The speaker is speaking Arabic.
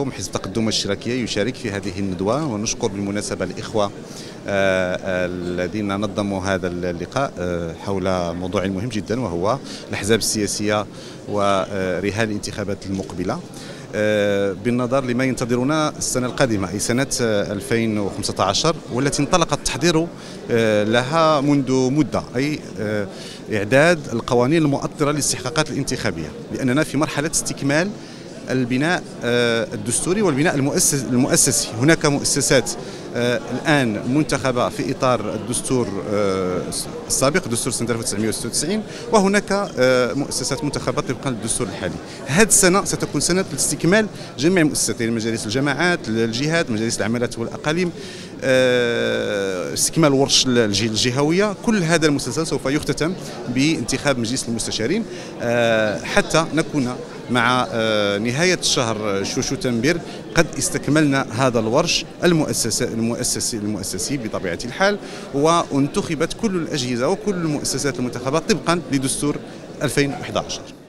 اليوم حزب التقدم والاشتراكية يشارك في هذه الندوة، ونشكر بالمناسبة الإخوة الذين نظموا هذا اللقاء حول موضوع مهم جدا، وهو الأحزاب السياسية ورهان الانتخابات المقبلة بالنظر لما ينتظرنا السنة القادمة، أي سنة 2015، والتي انطلق التحضير لها منذ مدة، أي إعداد القوانين المؤطرة للاستحقاقات الانتخابية، لأننا في مرحلة استكمال البناء الدستوري والبناء المؤسسي. هناك مؤسسات الآن منتخبة في إطار الدستور السابق، دستور سنة 1996، وهناك مؤسسات منتخبة طبقا للدستور الحالي. هذه السنة ستكون سنة لاستكمال جميع المؤسسات، مجالس الجماعات، الجهات، مجالس العمالات والأقاليم، استكمال ورش الجهوية. كل هذا المسلسل سوف يختتم بانتخاب مجلس المستشارين حتى نكون مع نهاية الشهر شوشو تنبير قد استكملنا هذا الورش المؤسسي بطبيعة الحال، وانتخبت كل الأجهزة وكل المؤسسات المنتخبة طبقا لدستور 2011.